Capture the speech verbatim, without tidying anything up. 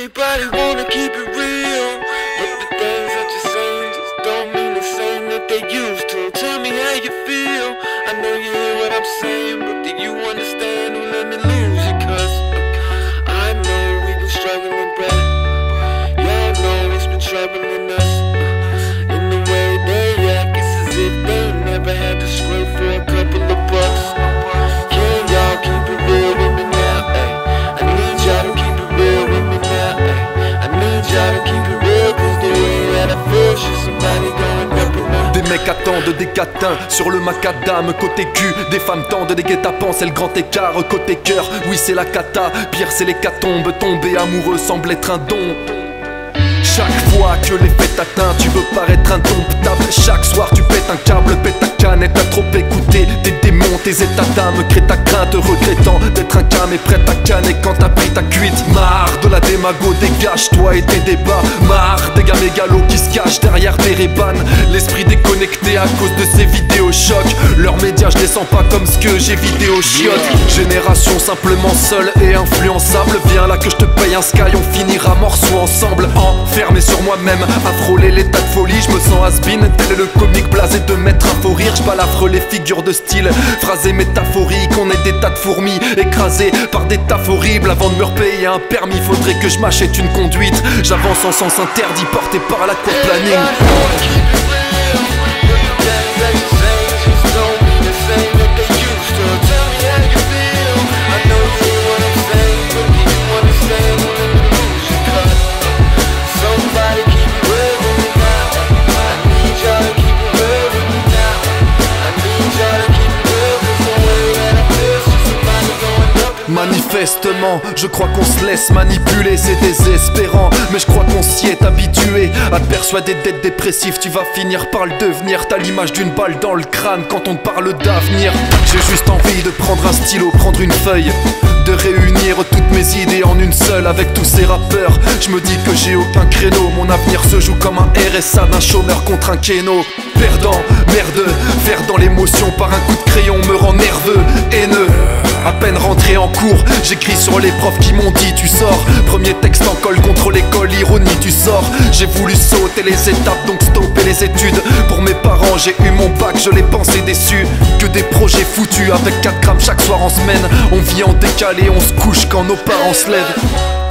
Everybody wanna keep it real, but the things that you're saying just don't mean the same that they used to. Tell me how you feel, I know you hear what I'm saying, but do you understand? Don't let me lose you, cause I know we've been struggling, bruh. Y'all know it's been troubling us. In the way they act, it's as if they never had to scrape for a couple of bucks. Can y'all keep it real with me now? Ay, I need y'all to keep it real with me now. Ay, I need y'all to keep it real, cause the way that I feel, shit, somebody going up and up. Des mecs attendent des catins sur le macadam. Côté cul, des femmes tendent des guet-apens. C'est le grand écart, côté cœur, oui c'est la cata. Pire c'est l'hécatombe, tomber amoureux semble être un don. Chaque fois que les faits t'atteignent, tu veux paraître indomptable. Chaque soir tu pètes un câble, pètes ta canne et t'as trop écouté tes démons, tes états d'âme, crée ta crainte, regrettant d'être un cam et prête à canner quand t'as pris ta cuite. Marre de la démago, dégage-toi et tes débats. Marre des gars mégalos qui se cachent derrière tes rébanes. L'esprit déconnecté à cause de ces vidéos chocs. Leurs médias je les sens pas comme ce que j'ai vidéo chiotte. Génération simplement seule et influençable. Viens là que je te paye un sky, on finira morceaux ensemble. Enfermé sur moi-même, à frôler l'état de folie. Je me sens has-been, tel est le comique blasé de mettre un faux rire. J'balafre les figures de style, phrasé métaphorique. On est des tas de fourmis, écrasés par des tafs horribles. Avant de me repayer un permis, faudrait que je m'achète une conduite. J'avance en sens interdit, porté par la cour planning. Manifestement, je crois qu'on se laisse manipuler, c'est désespérant. Mais je crois qu'on s'y est habitué. À te persuader d'être dépressif, tu vas finir par le devenir. T'as l'image d'une balle dans le crâne quand on te parle d'avenir. J'ai juste envie de prendre un stylo, prendre une feuille, de réunir toutes mes idées en une seule. Avec tous ces rappeurs, je me dis que j'ai aucun créneau. Mon avenir se joue comme un R S A d'un chômeur contre un kéno. Perdant, merdeux, faire dans l'émotion par un coup de crayon me rend nerveux, haineux. À peine rentré en cours, j'écris sur les profs qui m'ont dit tu sors. Premier texte en colle contre l'école, ironie tu sors. J'ai voulu sauter les étapes donc stopper les études. Pour mes parents j'ai eu mon bac, je l'ai pensé déçu. Que des projets foutus avec quatre grammes chaque soir en semaine. On vit en décalé, on se couche quand nos parents se lèvent.